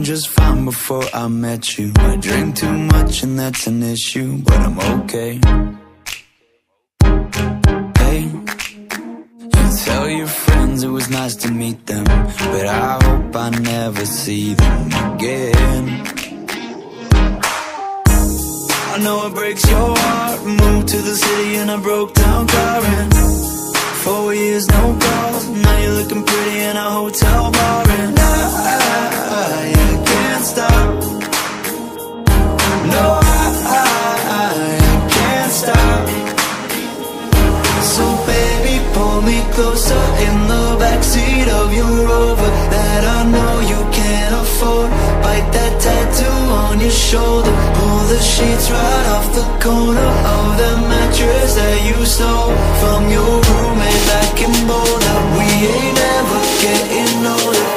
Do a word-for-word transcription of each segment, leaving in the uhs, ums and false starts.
just fine before I met you. I drink too much and that's an issue, but I'm okay. Hey, you tell your friends it was nice to meet them, but I hope I never see them again. I know it breaks your heart. Moved to the city and I broke down crying. Four years, no calls. Now you're looking pretty in a hotel bar, and I, I, I can't stop. No, I, I, I can't stop. So baby, pull me closer in the backseat of your Rover that I know you can't afford. Bite that tattoo on your shoulder. Pull the sheets right off the corner of the mattress that you stole from your roommate back in Boulder. We ain't never getting older.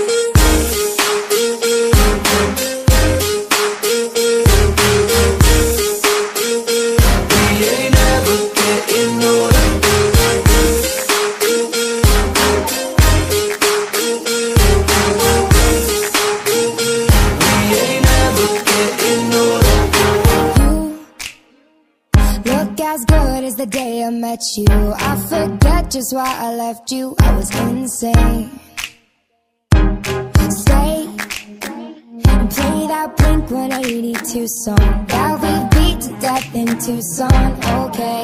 The day I met you, I forget just why I left you. I was insane. Stay and play that Blink one eighty-two song that we beat to death in Tucson. Okay,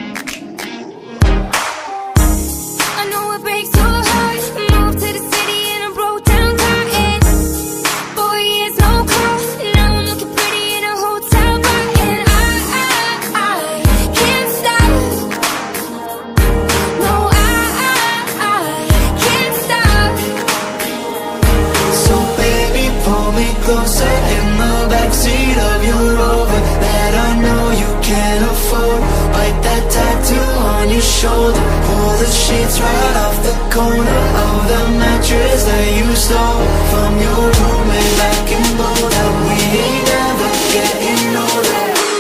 I know it breaks your heart. Moved to the city and I broke down crying. Four years, no call. Now I'm looking pretty in a hotel bar, and I, I, I can't stop. No, I, I, I can't stop. So baby, pull me closer in the backseat of your Rover that I know you can't afford. Bite that tattoo on your shoulder. Pull the sheets right off the corner of the mattress that you stole from your roommate back in Boulder. We ain't never getting older.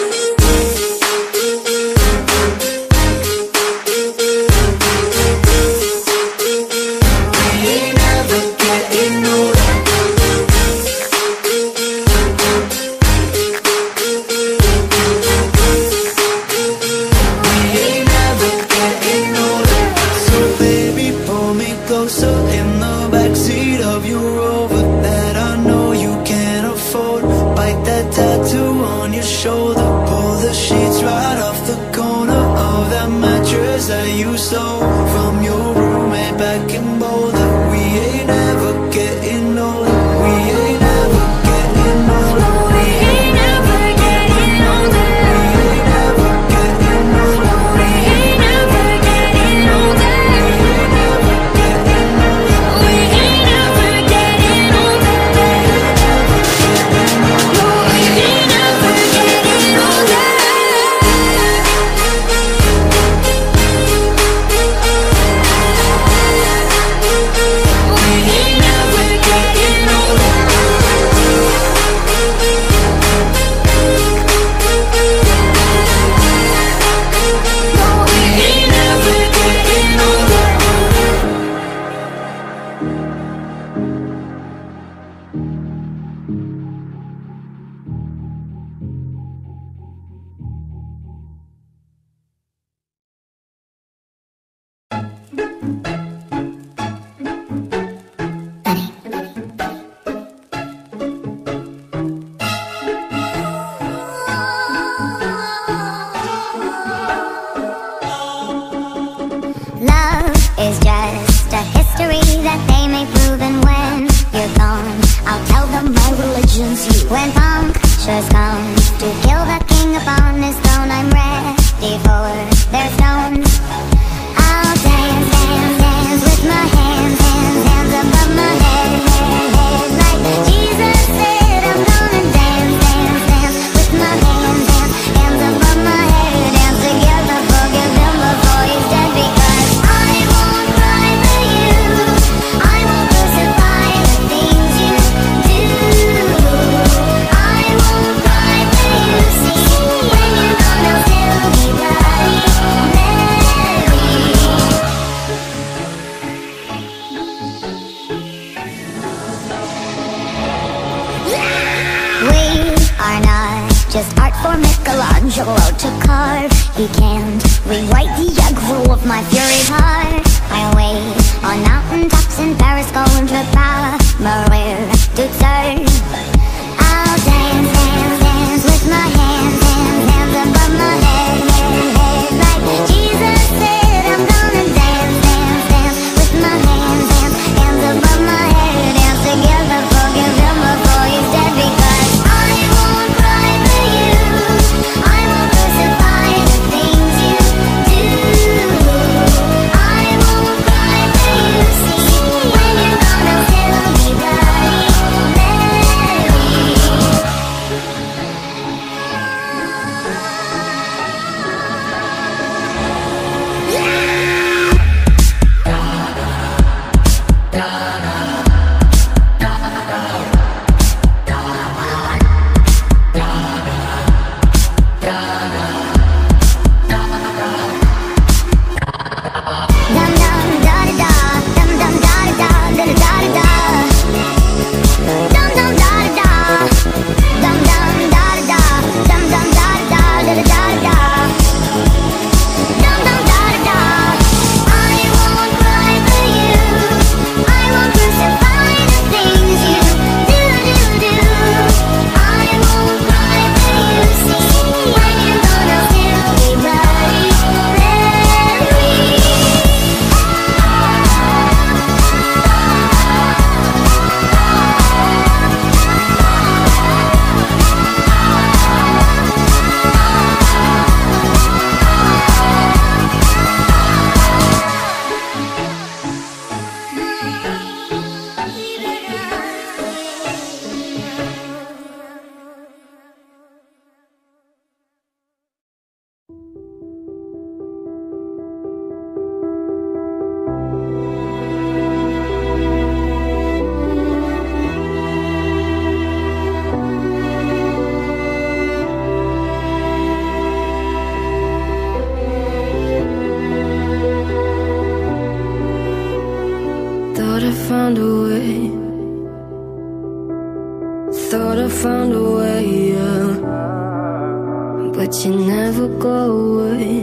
That you stole from your roommate back in Boulder. We ain't never getting older. We ain't never getting older. We ain't never getting older. We ain't never getting older. We ain't never getting older. We ain't never getting older. We ain't never getting older. Is just a history that they may prove, and when you're gone, I'll tell them my religion's you. When punctures come to kill the king upon his throne, I'm ready for their stones. I'll dance, dance, dance with my hands, hands, hands above my head, head, head. Like Jesus said, I'm gonna dance, dance, dance with my hands, hands, hands above my head. Dance together, forgive him before he's dead, because I won't cry for you. I won't crucify the things you do. I won't cry for you. See, when you're gone, I'll still be right. just art for Michelangelo to carve. He can't rewrite the aggro of my fury heart. I wait on mountaintops in Paris, going to Maria to serve. I'll dance, dance, dance with my hands, hands, hands above my head, head, head. Like Jesus said, I'm gonna dance, dance, dance with my hands, hands, hands above my head. Dance together, forgive him before he's dead. Because I won't cry for you, I won't crucify the things you do. I won't cry for you, see, when you're gonna still be bloody Mary. Dum dum da da da, dum dum da da da da da da da. Dum dum da da da, dum dum da da da, dum dum da da da da da da. Dum dum da da da. I won't cry for you, I won't crucify the things you do do do. I won't cry for you, see, when you're gonna still be bloody Mary. Thought I found a way, thought I found a way, yeah. But you never go away,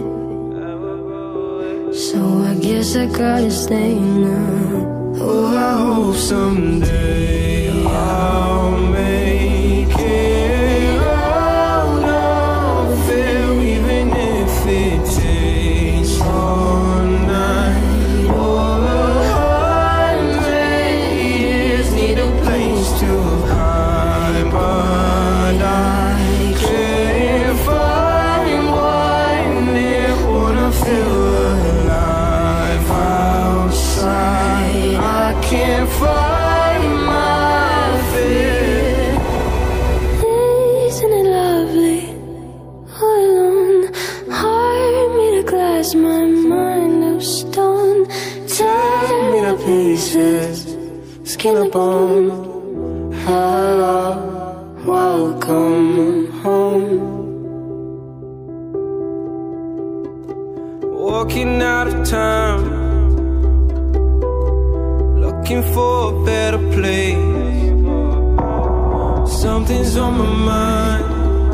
so I guess I gotta stay now. Oh, I hope someday I'll make it out of there, even if it takes all night or a hundred years. Need a place to hide, but I can't find one there. Wanna feel alive outside, I can't find my fear. Isn't it lovely, all alone? Heart made of glass, my mind of stone. Tear me to pieces, skin and bone. Hello, welcome home. Walking out of town, looking for a better place. Something's on my mind,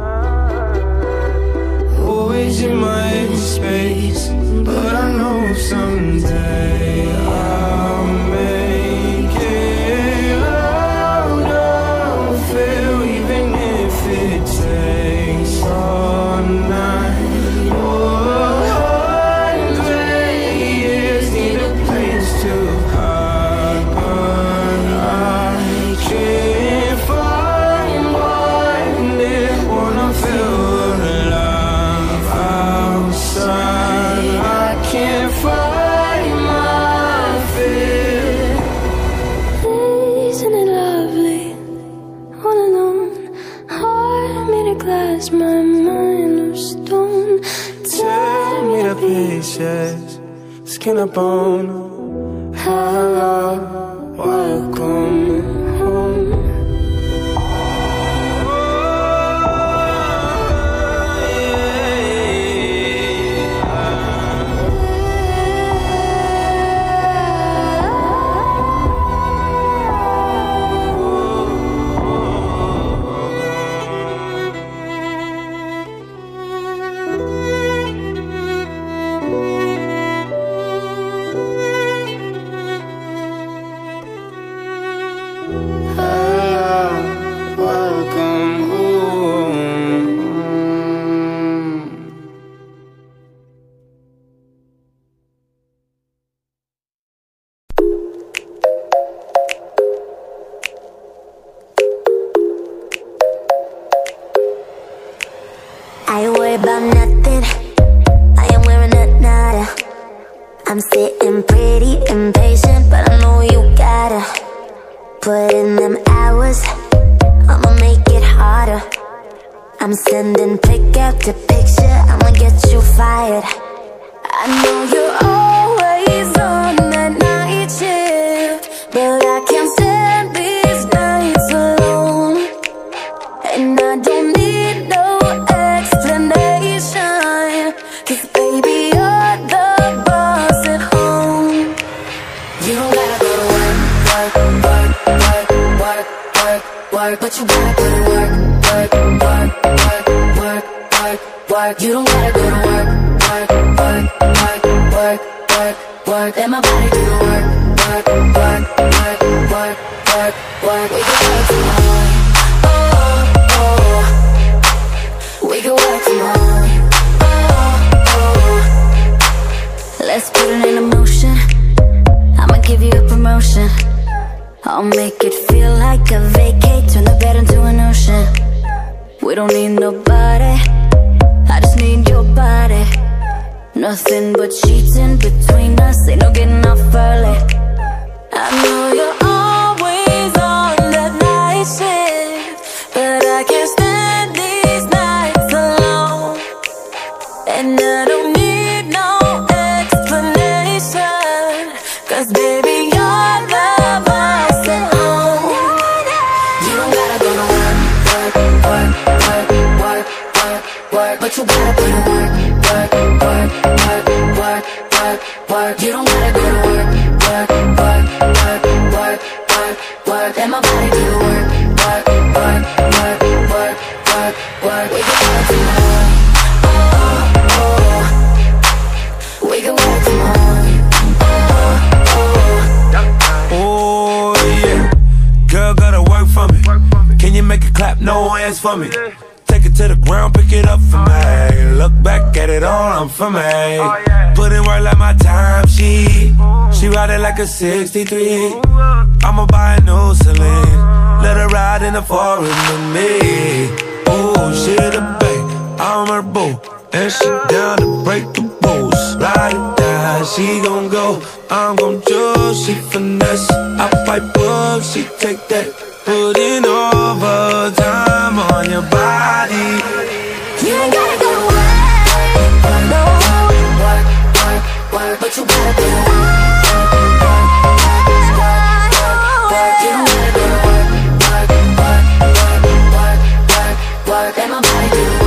always in my headspace. But I know someday I'll make it out of there, even if it takes all night or a hundred years. Need a place to hide, but I can't find one there. Wanna feel alive outside, I can't find my fear. Isn't it lovely, all alone? Heart made of glass, my mind of stone. Tear me to pieces, skin and bone. Hello, welcome home. about nothing. I am wearing a nada. I'm sitting pretty impatient, but I know you gotta put in them hours. I'ma make it harder. I'm sending pick after picture, I'ma get you fired. I know you're always on that night shift, but I can't stand these nights alone. And I don't need no explanation, 'cause baby you're the boss at home. You don't gotta go to work, work, work, work, work, work, work, but you gotta go to work, work, work, work, work, work, work. You don't gotta go to work, work, work, work, work, work, work. Let my body do the work, work, work, work, work, work, work. We can work tomorrow. Oh, oh. We can work tomorrow. Oh, oh. Let's put it in motion. I'ma give you a promotion. I'll make it feel like a vacate. Turn the bed into an ocean. We don't need nobody, I just need your body. Nothing but sheets in between us, ain't no getting off early. I know you're always on that night shift, but I can't stand these nights alone. And I don't need no explanation, 'cause baby you're the boss at home. You don't gotta go to work, work, work, work, work, work, work, but you gotta put in work, work, work, work, work, work, work. You don't gotta go to work, work, work, work, work, work, work. Let my body do the work, work, work, work, work, work, work. We can work tomorrow. Oh, oh. We can work tomorrow. Oh, oh. Oh yeah, girl gotta work for me. Can you make it clap? No hands for me. Take it to the ground, pick it up for me. Look back at it all, I'm for me. Put in work like my time, she She ride it like a sixty-three. I'ma buy a new Celine, let her ride in the forest with me. Oh, she the babe, I'm her boo, and she down to break the rules. Ride it down, she gon' go, I'm gon' choose. She finesse, I pipe up, she take that. Putting overtime on your body. You ain't gotta go to work, no. Work, work, work, but you gotta do the work. You don't gotta go to work, work, work, work, work, work, work. Let my body do the work.